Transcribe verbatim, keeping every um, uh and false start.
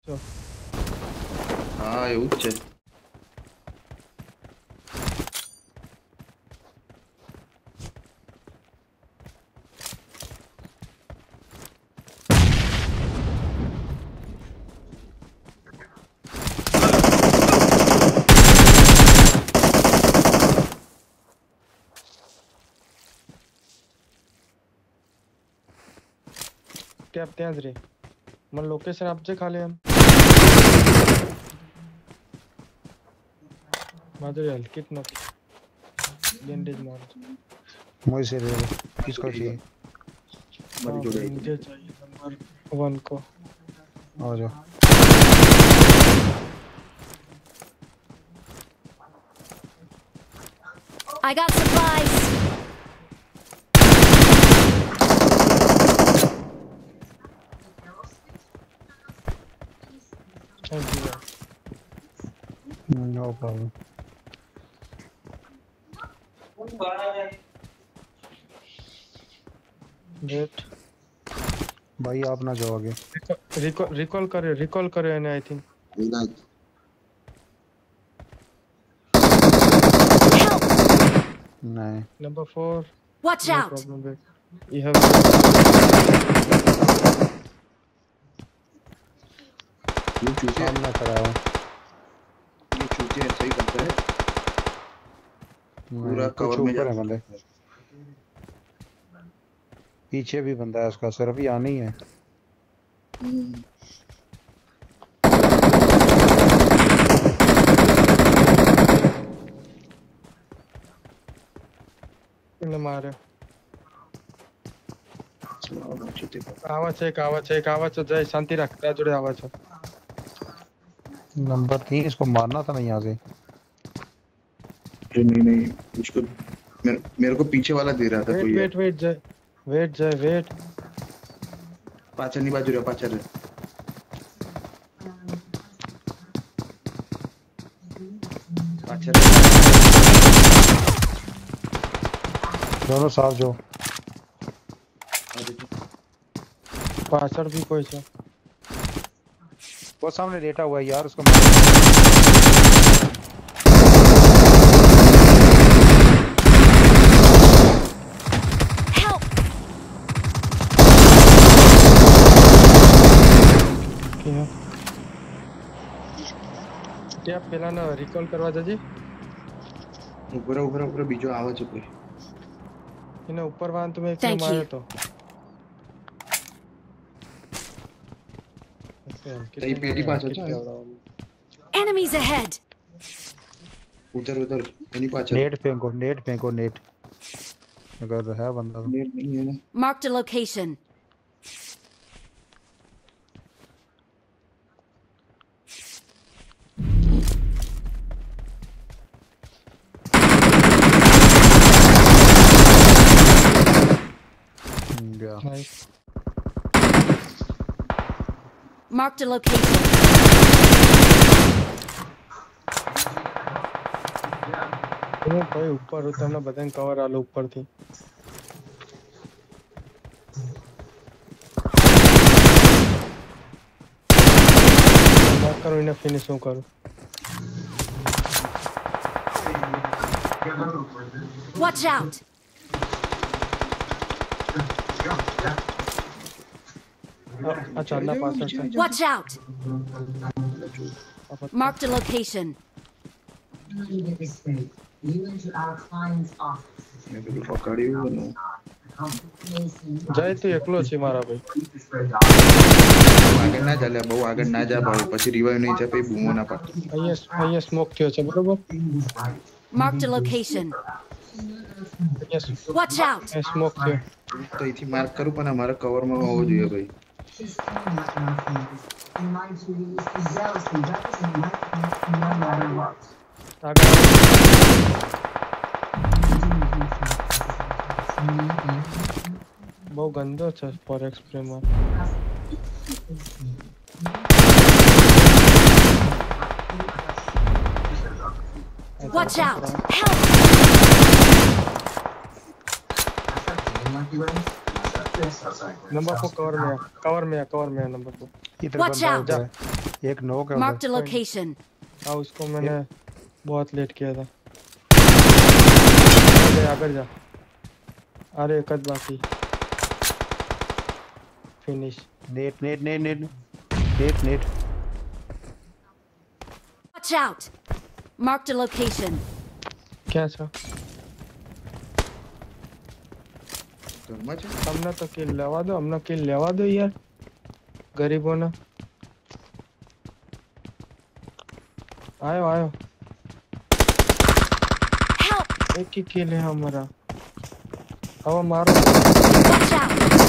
હા એવું જ છે. ત્યાં ત્યાં જ રે મને લોકેશન આપજે ખાલી એમ માધુરી હલકી જ નથી બેન્डेज मार मुझे ले लो किसको चाहिए मुझे चाहिए नंबर वन को आ जाओ I got supplies. Thank you. No problem. Wait. भाई आप ना जाओ आगे. रिकॉल रिकॉल करे रिकॉल करे है आई थिंक. नहीं. Number four. Watch no out. Problem, wait. You have. ये चूजे सामने खड़ा है. ये चूजे ऐसे ही करते हैं. पूरा कवर में ऊपर है बंदे. पीछे भी बंदा है उसका सिर्फ यहाँ नहीं है. ने मारे आवा છે એક આવા છે એક આવા છે જય શાંતિ રાખ ત્યાં જોડે આવા છે. नंबर तीन इसको मारना था ना यहाँ से. नहीं नहीं उसको मेरे, मेरे को पीछे वाला दे रहा था वेट कोई. Wait wait Jay wait Jay wait પાછળની બાજુ રે પાછળ રે. પાછળ दोनों साथ जो पाछड़ भी कोई છે. वो सामने लेटा हुआ है यार उसको Help. क्या પેલા ના રિકોલ કરવા જજે. ઉપર ઉપર ઉપર બીજો આવે છે કોઈ. એને ઉપર વાન તો મે એક Thank માર્યો you. તો. તઈ પેટી પાછળ છે. Enemies ahead. उधर उधर एनी पाछळ. नेट फेंको नेट फेंको नेट अगर है बंदा तो. नेट नहीं है ना. Marked a location. Yeah. Nice. Marked a location. હું ભાઈ ઉપર હું તમને બધાને કવર આલો ઉપરથી. ના કરું એને ફિનિશ હું કરું. Watch out. આ ચાલના પાછળ છે. Watch out. Marked a location. મેં પેલું પકડ્યું ને. જય તું એકલો છે મારા ભાઈ. આગળ ના ચાલે બહુ આગળ ના જા ભાઈ પછી રિવાઇવ નહીં થાય પછી બૂમો ના પાડ. અહીંયા અહીંયા સ્મોક થયો છે બરોબર. Marked a location. Watch out. એ સ્મોક થયો. તો અહીંથી માર્ક કરું પણ અમારા કવરમાં હોવો જોઈએ ભાઈ. આગળ બહુ ગંદો છે ફોરેક્સ ફ્રેમમાં. Watch out. Help. नंबर को कवर में कवर में कवर में नंबर को. इधर Watch बंदा out. उधर है. एक नॉक है Marked a उधर। location. हाँ उसको मैंने बहुत लेट किया था। आगे आगे जा। अरे एक बाकी। Finish. Net net net net net net. Watch out. Marked a location. क्या था? ઘરમાં છે हमने तो किल लेवा दो, हमने किल लेवा दो यार, गरीबों ने। आयो आयो, Help. एक ही किल है हमारा। अब मारो। Watch out.